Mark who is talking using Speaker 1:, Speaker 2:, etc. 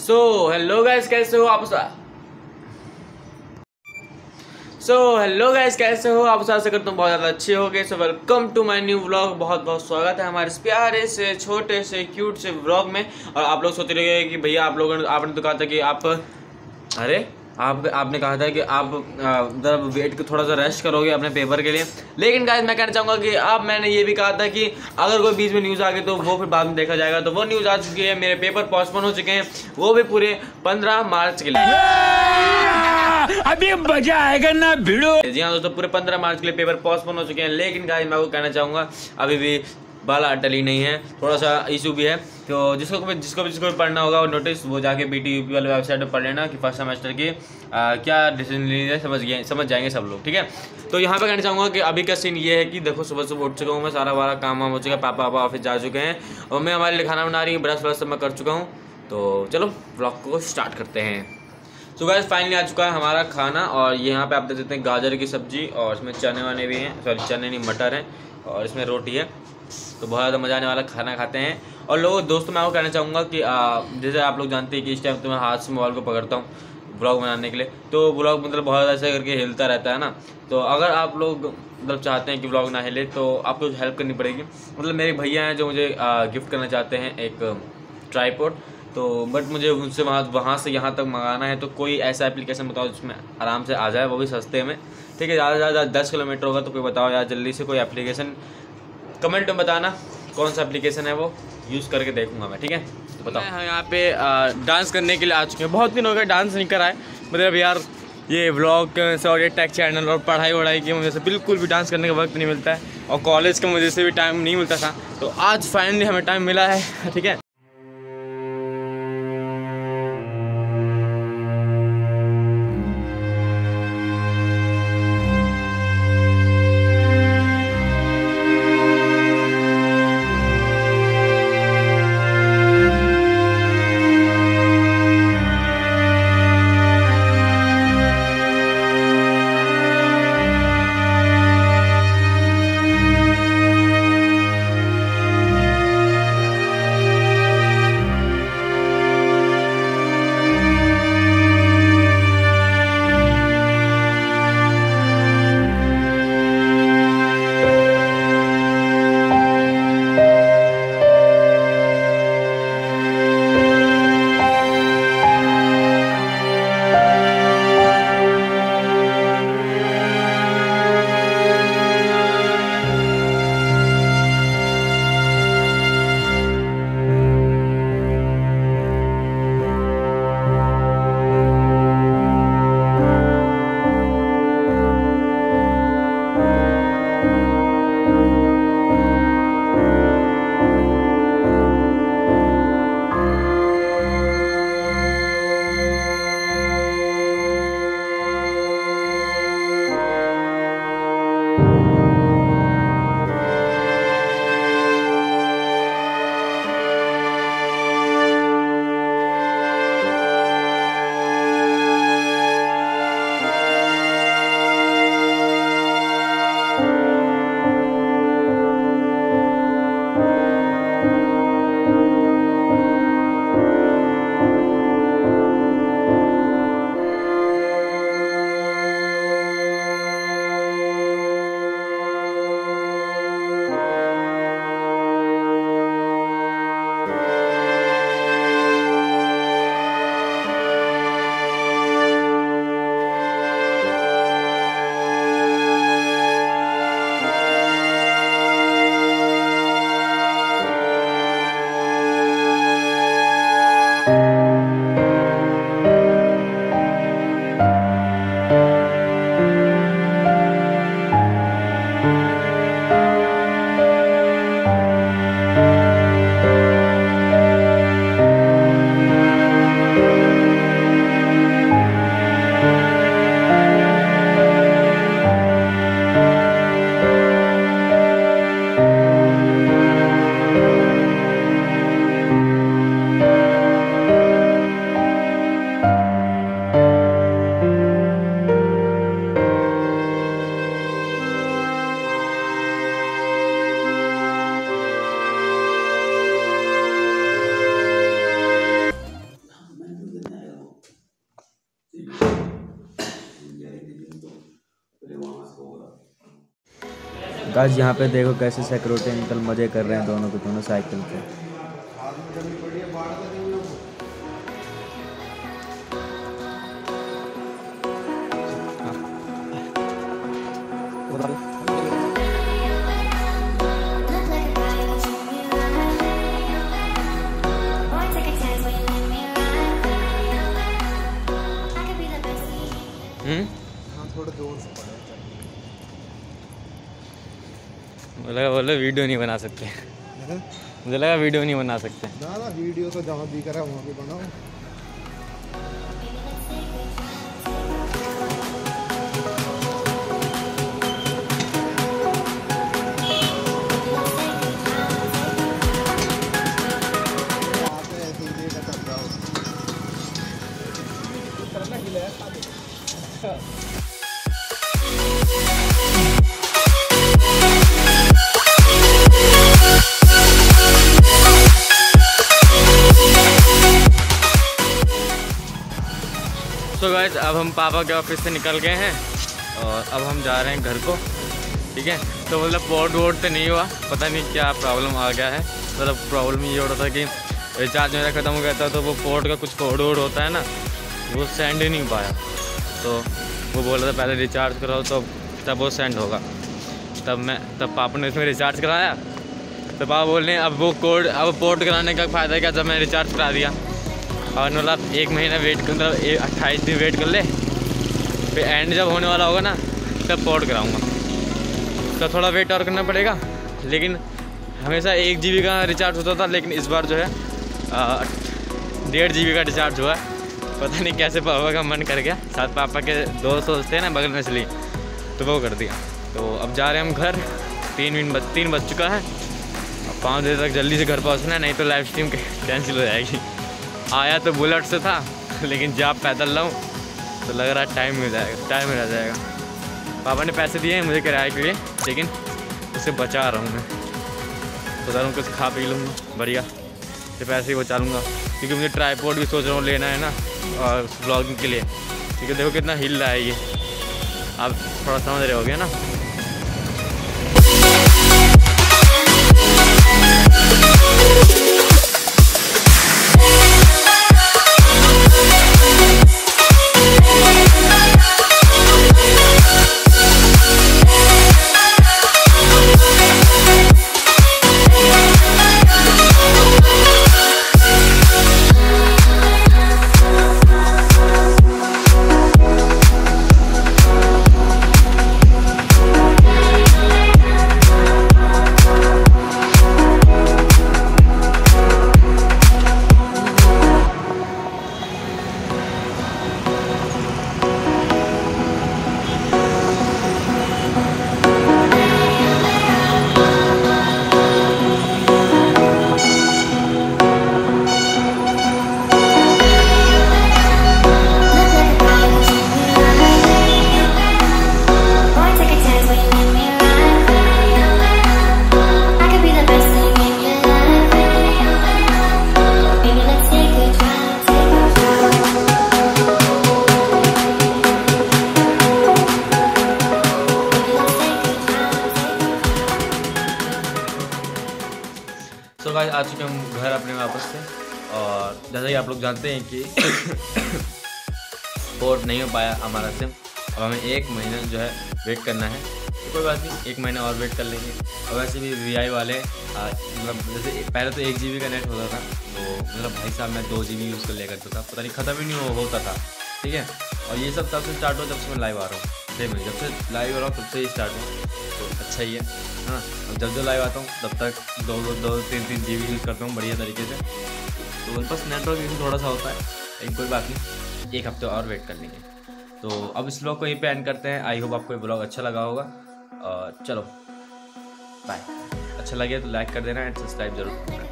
Speaker 1: So hello guys, कैसे हो आप? हेलो गाइस, कैसे हो आप? आशा करता हूँ बहुत ज़्यादा अच्छे हो गए। Welcome to my new vlog. बहुत बहुत स्वागत है हमारे इस प्यारे से छोटे से क्यूट से व्लॉग में। और आप लोग सोच रहे हैं कि भैया आपने तो कहा था कि आपने कहा था कि आप वेट थोड़ा सा रेस्ट करोगे अपने पेपर के लिए। लेकिन गाइस मैं कहना चाहूँगा कि अब मैंने ये भी कहा था कि अगर कोई बीच में न्यूज़ आ गई तो वो फिर बाद में देखा जाएगा। तो वो न्यूज़ आ चुकी है, मेरे पेपर पोस्टपोन हो चुके हैं, वो भी पूरे 15 मार्च के लिए।
Speaker 2: अभी मजा आएगा ना भिड़ो।
Speaker 1: जी हाँ दोस्तों, पूरे 15 मार्च के लिए पेपर पोस्टपोन हो चुके हैं। लेकिन गाइस मैं आपको कहना चाहूँगा अभी भी बाला टली नहीं है, थोड़ा सा इशू भी है। तो जिसको भी पढ़ना होगा वो नोटिस वो जाके BTUP वाले वेबसाइट पर पढ़ लेना कि फर्स्ट सेमेस्टर की क्या डिसीजन ली है, समझ जाएंगे सब लोग, ठीक है। तो यहाँ पे कहना चाहूँगा कि अभी का सीन ये है कि देखो, सुबह सुबह उठ चुका हूँ मैं, सारा वारा काम वाम हो चुका है, पापा ऑफिस जा चुके हैं और मैं हमारे लिए खाना बना रही हूँ, ब्रश व्रश सब मैं कर चुका हूँ। तो चलो व्लॉग को स्टार्ट करते हैं। तो गाइस फाइनली आ चुका है हमारा खाना और यहाँ पे आप देख सकते हैं गाजर की सब्जी और इसमें चने वाने भी हैं, सॉरी चने नहीं मटर हैं, और इसमें रोटी है। तो बहुत ज़्यादा मज़ा आने वाला खाना खाते हैं। और लोगों दोस्तों मैं आपको कहना चाहूँगा कि जैसे आप लोग जानते हैं कि इस टाइम तो मैं हाथ से मोबाइल को पकड़ता हूँ ब्लॉग बनाने के लिए। तो ब्लॉग मतलब बहुत ज़्यादा ऐसे करके हिलता रहता है ना। तो अगर आप लोग मतलब चाहते हैं कि ब्लॉग ना हिले तो आपको हेल्प करनी पड़ेगी। मतलब मेरे भैया हैं जो मुझे गिफ्ट करना चाहते हैं एक ट्राईपॉड। तो बट मुझे उनसे वहाँ से यहाँ तक मंगाना है। तो कोई ऐसा एप्लीकेशन बताओ जिसमें आराम से आ जाए, वो भी सस्ते में, ठीक है। ज़्यादा से ज़्यादा 10 किलोमीटर होगा तो कोई बताओ यार जल्दी से कोई एप्लीकेशन। कमेंट में बताना कौन सा एप्लीकेशन है, वो यूज़ करके देखूंगा मैं, ठीक है। तो बताओ। मैं यहाँ पे डांस करने के लिए आ चुके हैं। बहुत दिन हो गए डांस नहीं कराए, मतलब यार ये व्लॉग से और ये टेक चैनल और पढ़ाई वढ़ाई की वजह से बिल्कुल भी डांस करने का वक्त नहीं मिलता है, और कॉलेज की वजह से भी टाइम नहीं मिलता था। तो आज फाइनली हमें टाइम मिला है, ठीक है। गाइस यहाँ पे देखो कैसे सिक्योरिटी अंकल मजे कर रहे हैं दोनों के दोनों साइकिल पे।
Speaker 3: थोड़ा जोर से
Speaker 1: मुझे लगा बोले वीडियो नहीं बना सकते। मुझे लगा वीडियो नहीं बना सकते।
Speaker 3: ना वीडियो तो जहाँ भी करा वहाँ भी बनाओ।
Speaker 1: तो गाइस अब हम पापा के ऑफिस से निकल गए हैं और अब हम जा रहे हैं घर को। ठीक है, तो मतलब पोर्ट वोट तो नहीं हुआ, पता नहीं क्या प्रॉब्लम आ गया है। मतलब प्रॉब्लम ये हो रहा था कि रिचार्ज मेरा ख़त्म हो गया था, तो वो पोर्ट का कुछ कोड वोड होता है ना, वो सेंड ही नहीं पाया। तो वो बोल रहा था पहले रिचार्ज कराओ तो तब वो सेंड होगा। तब पापा ने इसमें रिचार्ज कराया, तो पापा बोल रहे हैं अब वो कोड अब पोर्ट कराने का फ़ायदा क्या जब मैं रिचार्ज करा दिया। और मतलब 1 महीना वेट कर, मतलब 28 दिन वेट कर ले, फिर एंड जब होने वाला होगा ना तब पोर्ट कराऊंगा। तो थोड़ा वेट और करना पड़ेगा। लेकिन हमेशा 1 GB का रिचार्ज होता था, लेकिन इस बार जो है 1.5 GB का रिचार्ज हुआ है। पता नहीं कैसे पापा का मन कर गया, साथ पापा के दोस्त होते हैं ना बगल में, इसलिए तो वो कर दिया। तो अब जा रहे हैं हम घर। 3 बज चुका है। अब 5 बजे तक जल्दी से घर पहुँचना है, नहीं तो लाइव स्ट्रीम कैंसिल हो जाएगी। आया तो बुलेट से था, लेकिन जब पैदल लाऊं तो लग रहा है टाइम मिल जाएगा। पापा ने पैसे दिए हैं मुझे किराए के लिए, लेकिन उसे बचा रहा हूँ मैं। सोच रहा हूँ कुछ खा पी लूँगा बढ़िया, तो पैसे ही बचा लूँगा। क्योंकि मुझे ट्राईपॉड भी सोच रहा हूँ लेना है ना, और ब्लॉगिंग के लिए। क्योंकि देखो कितना हिल रहा है ये, आप थोड़ा समझ रहे होगे ना। तो गाइस आ चुके हम घर अपने वापस से। और जैसा कि आप लोग जानते हैं कि पोर्ट नहीं हो पाया हमारा सिम। अब हमें 1 महीना जो है वेट करना है। तो कोई बात नहीं, 1 महीना और वेट कर लेंगे। और वैसे भी VI वाले मतलब जैसे पहले तो 1 GB का नेट होता था, तो मतलब भाई साहब मैं 2 GB यूज़ कर लिया करता था, पता नहीं ख़त्म ही नहीं होता था। ठीक है, और ये सब तब से स्टार्ट हुआ जब से मैं लाइव आ रहा हूँ। सेम है, जब से लाइव आ रहा हूँ तब से ही स्टार्ट हुआ, तो अच्छा ही है हाँ। अब जब लाइव आता हूँ तब तक 2-3 GB यूज़ करता हूँ बढ़िया तरीके से। तो बस नेटवर्क इशू थोड़ा सा होता है, लेकिन कोई बात नहीं, 1 हफ्ते और वेट कर लेंगे। तो अब इस ब्लॉग को यहीं पे एंड करते हैं। आई होप आपको ये ब्लॉग अच्छा लगा होगा। और चलो बाय। अच्छा लगे तो लाइक कर देना एंड सब्सक्राइब जरूर करना।